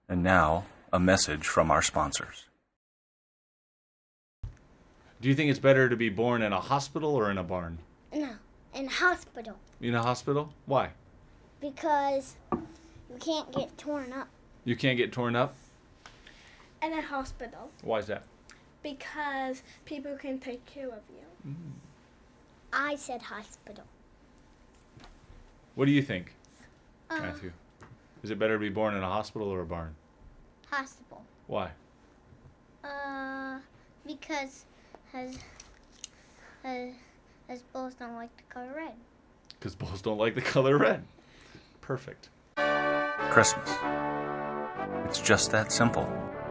And now, a message from our sponsors. Do you think it's better to be born in a hospital or in a barn? No, in a hospital. In a hospital? Why? Because you can't get torn up. You can't get torn up? In a hospital. Why is that? Because people can take care of you. I said hospital. What do you think, Matthew? Is it better to be born in a hospital or a barn? Hospital. Why? Because bulls don't like the color red. Because bulls don't like the color red. Perfect. Christmas. It's just that simple.